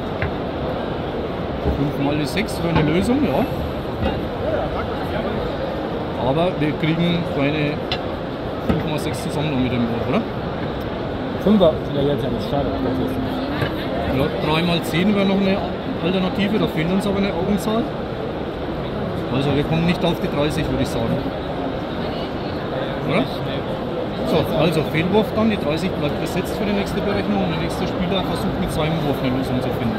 5 mal die 6 für eine Lösung, ja. Aber wir kriegen keine 5 mal 6 zusammen noch mit dem Wurf, oder?
5er, ja jetzt ja nicht, schade.
Ja, 3 mal 10 wäre noch eine Alternative, da fehlt uns aber eine Augenzahl. Also wir kommen nicht auf die 30, würde ich sagen. Oder? So, also Fehlwurf dann, die 30 bleibt besetzt für die nächste Berechnung und der nächste Spieler versucht mit seinem Wurf eine Lösung zu finden.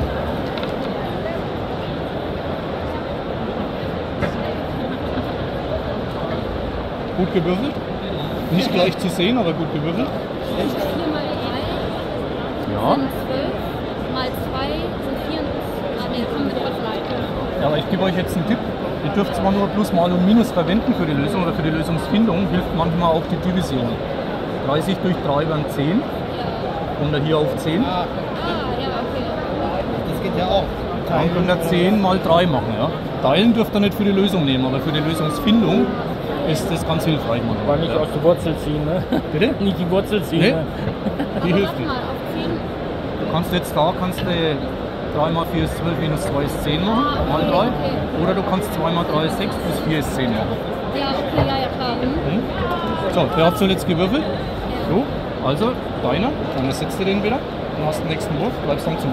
Gut gewürfelt. Nicht gleich zu sehen, aber gut gewürfelt.
4 mal 3
Ja.
sind 12, mal 2 sind 4. Ah ne, kommen wir trotzdem weiter.
Ja, aber ich gebe euch jetzt einen Tipp. Ihr dürft zwar nur Plus, Mal und Minus verwenden für die Lösung oder für die Lösungsfindung, hilft manchmal auch die Division. 30 durch 3 wären 10. Kommt er hier auf 10.
Ah, ja, okay.
Das geht ja auch.
Dann könnt ihr 10 mal 3 machen. Ja. Teilen dürft ihr nicht für die Lösung nehmen, aber für die Lösungsfindung ist das ganz hilfreich.
Aber nicht aus der Wurzel ziehen, ne?
Bitte?
Nicht die Wurzel ziehen.
Nee.
Ne?
Die hilft
Warte
nicht.
mal, auf 10.
Du kannst jetzt da 3 mal 4 ist 12, minus 2 ist 10 machen, mal 3. Oder du kannst 2 mal 3 ist 6, plus 4 ist 10 machen.
Ja, okay, ja, klar.
Mhm. So, wer hat zuletzt gewürfelt? Du. Also, deiner. Dann ersetzt du den wieder. Dann hast du den nächsten Wurf, bleibst am Zug.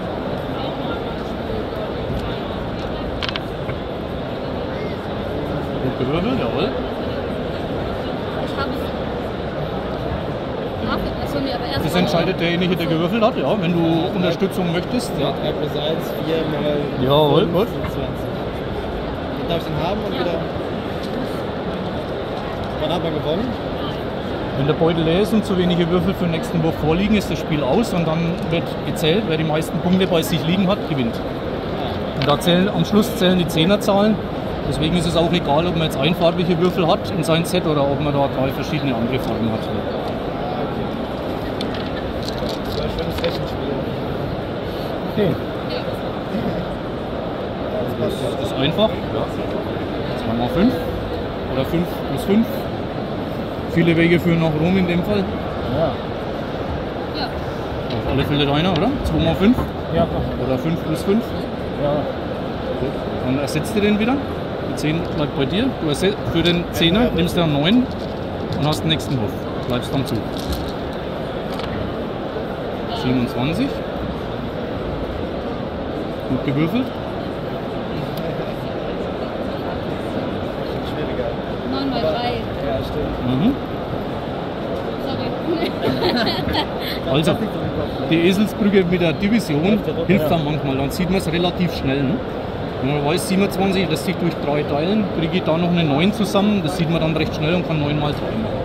Gut gewürfelt, jawohl.
Ich habe es. Achso, nee, aber erst
Das entscheidet derjenige, der gewürfelt hat, ja. Wenn du Unterstützung möchtest. Ja.
3 plus 1, 4 mal
Jawohl,
5
gut.
sind 20. Darf ich den haben und wieder. Wann hat man gewonnen?
Wenn der Beutel leer ist und zu wenige Würfel für den nächsten Wurf vorliegen, ist das Spiel aus und dann wird gezählt, wer die meisten Punkte bei sich liegen hat, gewinnt. Und da am Schluss zählen die Zehnerzahlen. Deswegen ist es auch egal, ob man jetzt einfarbige Würfel hat in seinem Set oder ob man da 3 verschiedene andere Farben hat.
Das war ein schönes Rechenspiel.
Okay. Das ist einfach. 2 mal 5 oder 5 plus 5. Viele Wege führen nach Rom in dem Fall.
Ja.
Ja.
Auf alle Fälle deiner, oder? 2 mal 5?
Ja.
Oder 5 plus 5?
Ja.
Gut. Dann ersetzt du den wieder. Die 10 bleibt bei dir. Du für den 10er nimmst du einen 9 und hast den nächsten Wurf. Bleibst am Zug. 27. Gut gewürfelt.
9 mal 3.
Ja, stimmt.
Mhm.
Sorry.
Also, die Eselsbrücke mit der Division hilft dann manchmal. Dann sieht man es relativ schnell. Ne? Wenn man weiß, 27 lässt sich durch 3 teilen, kriege ich da noch eine 9 zusammen. Das sieht man dann recht schnell und kann 9 mal 3 machen.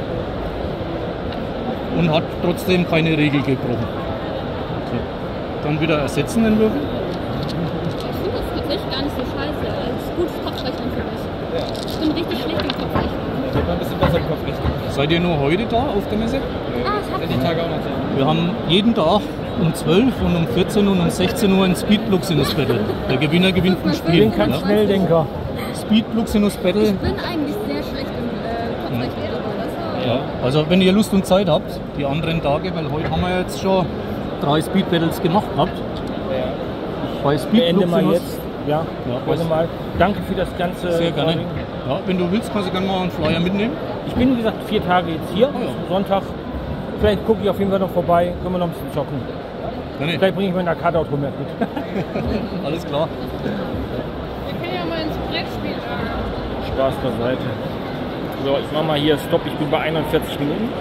Und hat trotzdem keine Regel gebrochen. Okay. Dann wieder ersetzen den Würfel.
Ich finde das tatsächlich gar nicht so scheiße. Das ist gutes Kopfrechnen für mich. Ich bin richtig schlecht im Kopfrechnen.
Ich habe ein bisschen besser im Kopf rechnen.
So, Seid ihr nur heute da auf der Messe?
Ah, ich hab die Tage auch noch da.
Wir haben jeden Tag um 12 und um 14 und um 16 Uhr ein Speed Luxinus Battle. Der Gewinner gewinnt ein Spiel.
Ich bin kein Schnelldenker.
Speed Luxinus Battle.
Ich bin eigentlich sehr schlecht im Kopfrechnen, aber das war...
Ja, also wenn ihr Lust und Zeit habt, die anderen Tage, weil heute haben wir jetzt schon 3 Speed Battles gemacht gehabt. Bei Speed
Beende mal
Luxinus.
jetzt. Ja, beende mal. Danke für das ganze.
Sehr gerne. Ja, wenn du willst, kannst du gerne mal einen Flyer mitnehmen.
Ich bin, wie gesagt, 4 Tage jetzt hier. Sonntag. Vielleicht gucke ich auf jeden Fall noch vorbei. Können wir noch ein bisschen zocken. Vielleicht bringe ich mir ein Arcade-Automat mit.
Alles klar.
Wir können ja mal ins Brettspiel rein.
Spaß beiseite. So, ich mache mal hier Stopp. Ich bin bei 41 Minuten.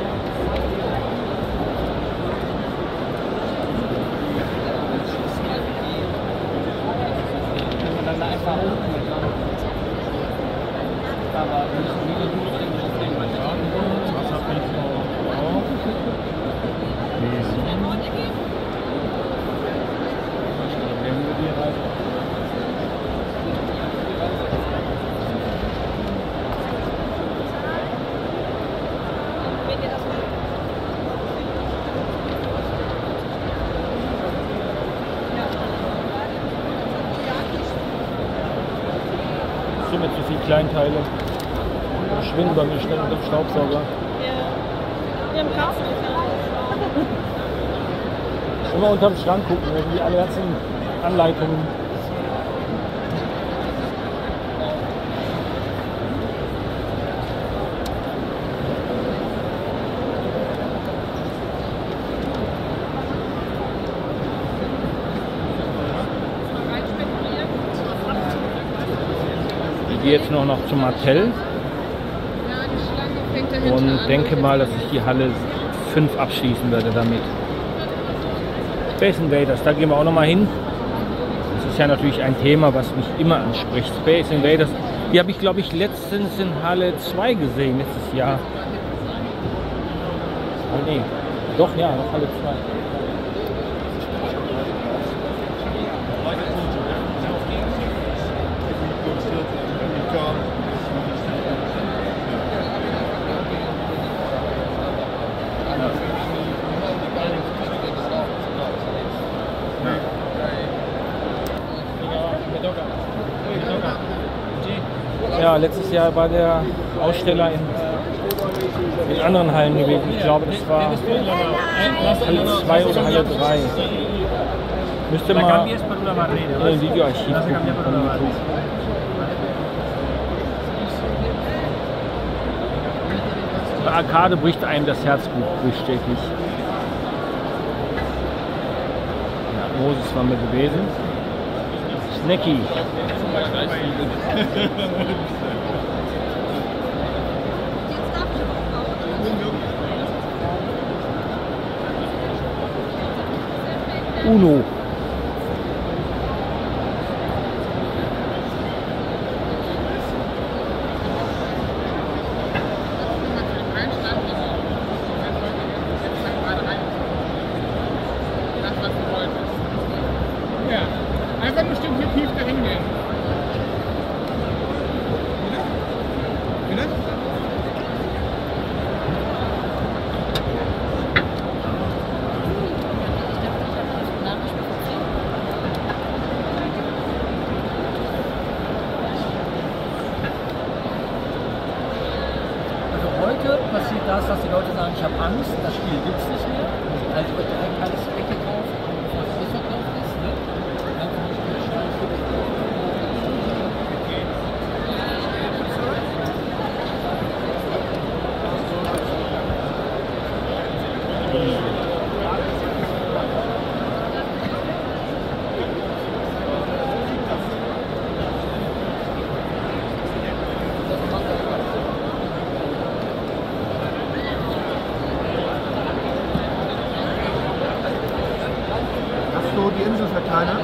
Mit so viel Kleinteile. Schwingen bei mir schnell unter dem Staubsauger.
Wir haben Kaffee.
Immer unterm Schrank gucken, irgendwie alle ganzen Anleitungen. Ich gehe jetzt noch zum Martell und denke mal, dass ich die Halle 5 abschließen werde damit. Space Invaders, da gehen wir auch noch mal hin. Das ist ja natürlich ein Thema, was mich immer anspricht. Space Invaders, die habe ich, glaube ich, letztens in Halle 2 gesehen, letztes Jahr. Oh nee, doch, ja, noch Halle 2. Ja, letztes Jahr war der Aussteller in anderen Hallen gewesen. Ich glaube, das war Halle 2 oder Halle 3. Müsste mal in den Videoarchiv gucken. Bei Arcade bricht einem das Herz buchstäblich. Ja, Moses war mir gewesen. Snacky. Uno.
Ja, einfach nur Stück tief dahin gehen. Bitte?
Also heute passiert das, dass die Leute sagen, ich habe Angst, das Spiel gibt es nicht mehr. Also wird direkt alles weggekauft, was ausverkauft ist. Ne? Einfach nicht mehr
Hast du die Insel verkleinert?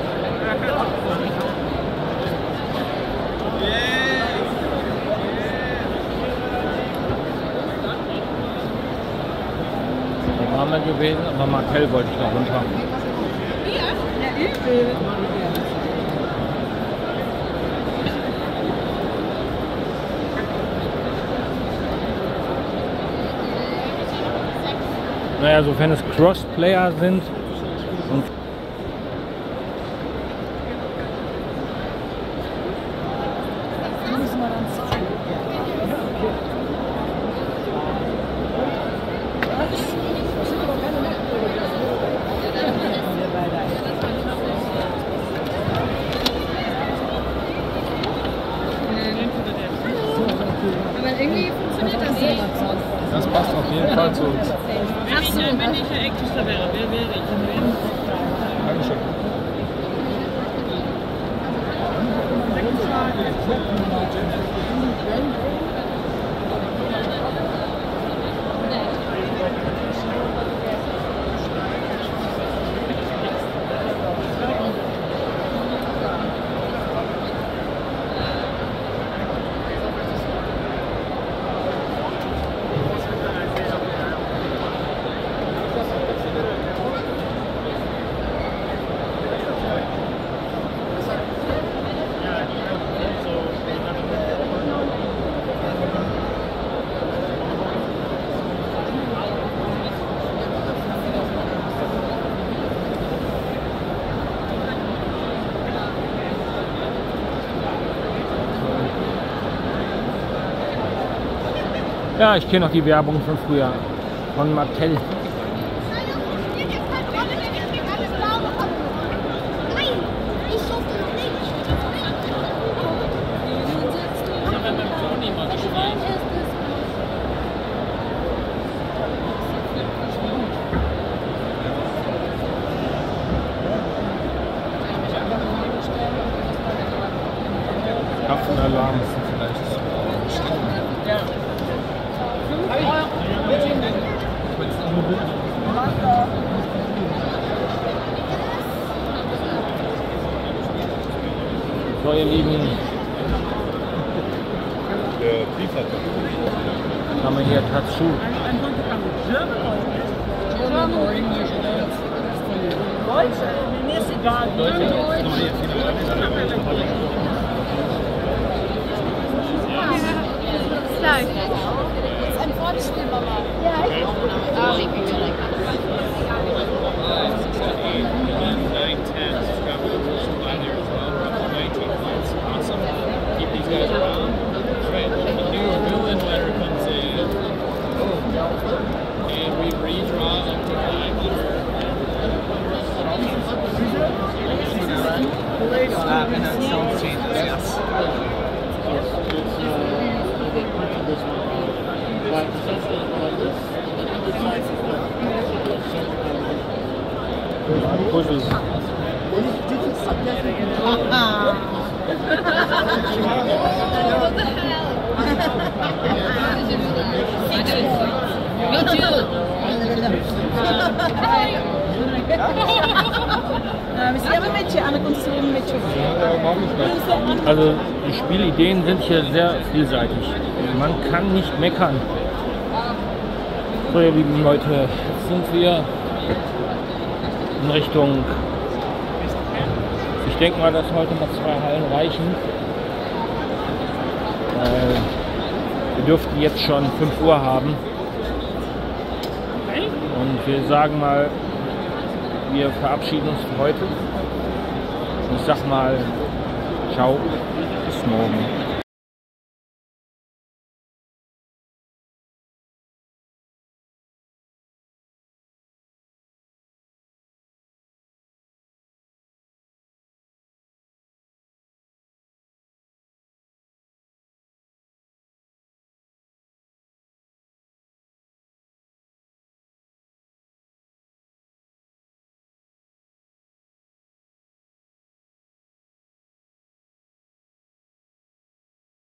Da waren wir gewesen, aber Martell wollte ich noch runter.
Ja, übel.
Naja, sofern es Cross-Player sind und
Aber irgendwie funktioniert das nicht.
Das passt auf jeden Fall zu uns.
Wenn ich der Ecktischler wäre, wer wäre ich?
Dankeschön.
ja, ich kenne noch die Werbung von früher, von Mattel. Waffenalarm vielleicht. So, ihr Lieben, haben wir hier Tatsu.
Das ist ein Wortspiel, Mama. Ja, ich
And then sound changes, yes.
Puzzle. Also die Spielideen sind hier sehr vielseitig. Man kann nicht meckern. So, ihr lieben Leute, jetzt sind wir in Richtung, ich denke mal, dass heute noch 2 Hallen reichen. Wir dürften jetzt schon 5 Uhr haben. Und wir sagen mal, wir verabschieden uns für heute. Ich sag mal, ciao, bis morgen.